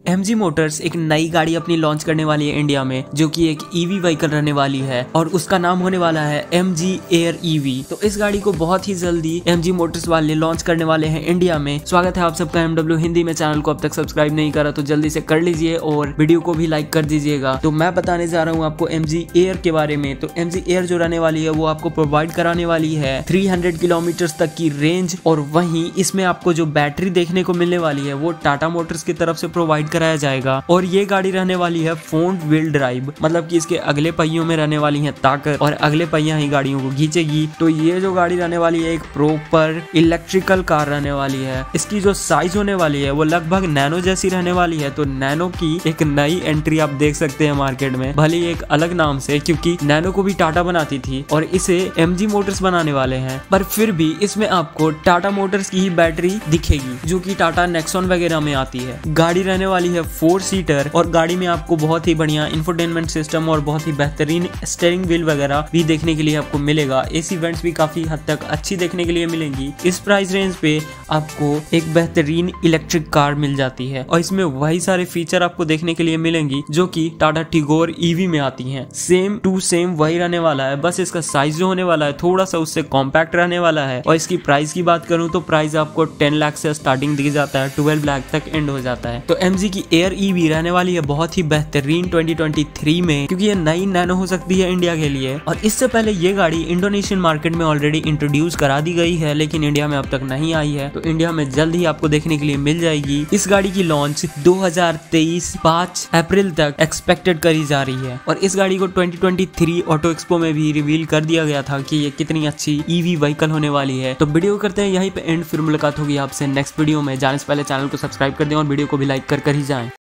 MG Motors एक नई गाड़ी अपनी लॉन्च करने वाली है इंडिया में, जो कि एक EV व्हीकल रहने वाली है और उसका नाम होने वाला है MG एयर EV। तो इस गाड़ी को बहुत ही जल्दी MG मोटर्स वाले लॉन्च करने वाले हैं इंडिया में। स्वागत है आप सबका MW हिंदी में। चैनल को अब तक सब्सक्राइब नहीं करा तो जल्दी से कर लीजिए और वीडियो को भी लाइक कर दीजिएगा। तो मैं बताने जा रहा हूँ आपको MG एयर के बारे में। तो MG एयर जो रहने वाली है वो आपको प्रोवाइड कराने वाली है 300 किलोमीटर तक की रेंज, और वहीं इसमें आपको जो बैटरी देखने को मिलने वाली है वो टाटा मोटर्स की तरफ से प्रोवाइड कराया जाएगा। और ये गाड़ी रहने वाली है फ्रंट व्हील ड्राइव, मतलब कि इसके अगले पहियों में रहने वाली है ताकत और अगले पहिया ही गाड़ियों को खींचेगी। तो ये जो गाड़ी रहने वाली है एक प्रॉपर इलेक्ट्रिकल कार रहने वाली है। इसकी जो साइज होने वाली है वो लगभग नैनो जैसी रहने वाली है। तो नैनो की एक नई एंट्री आप देख सकते हैं मार्केट में, भले ही एक अलग नाम से, क्योंकि नैनो को भी टाटा बनाती थी और इसे MG मोटर्स बनाने वाले हैं, पर फिर भी इसमें आपको टाटा मोटर्स की ही बैटरी दिखेगी जो कि टाटा नेक्सॉन वगैरह में आती है। गाड़ी रहने वाली है 4 सीटर और गाड़ी में आपको बहुत ही बढ़िया इंफोटेनमेंट सिस्टम और बहुत ही बेहतरीन स्टीयरिंग व्हील वगैरह भी देखने के लिए आपको मिलेगा। AC वेंट्स भी काफी हद तक अच्छी देखने के लिए मिलेंगी। इस प्राइस रेंज पे आपको एक बेहतरीन इलेक्ट्रिक कार मिल जाती है और इसमें वही सारे फीचर आपको देखने के लिए मिलेंगी जो कि टाटा टिगोर EV में आती हैं। सेम टू सेम वही रहने वाला है, बस इसका साइज जो होने वाला है थोड़ा सा उससे कॉम्पैक्ट रहने वाला है। और इसकी प्राइस की बात करूं तो प्राइस आपको 10 लाख से स्टार्टिंग दी जाता है, 12 लाख तक एंड हो जाता है। तो MG की एयर EV रहने वाली है बहुत ही बेहतरीन 2023 में, क्योंकि ये नई नैनो हो सकती है इंडिया के लिए। और इससे पहले ये गाड़ी इंडोनेशियन मार्केट में ऑलरेडी इंट्रोड्यूस करा दी गई है, लेकिन इंडिया में अब तक नहीं आई है। तो इंडिया में जल्द ही आपको देखने के लिए मिल जाएगी। इस गाड़ी की लॉन्च 2023 5 अप्रैल तक एक्सपेक्टेड करी जा रही है। और इस गाड़ी को 2023 ऑटो एक्सपो में भी रिवील कर दिया गया था कि ये कितनी अच्छी EV व्हीकल होने वाली है। तो वीडियो करते हैं यहीं पे एंड, फिर मुलाकात होगी आपसे नेक्स्ट वीडियो में। जाने से पहले चैनल को सब्सक्राइब कर दें और वीडियो को भी लाइक कर ही जाएं।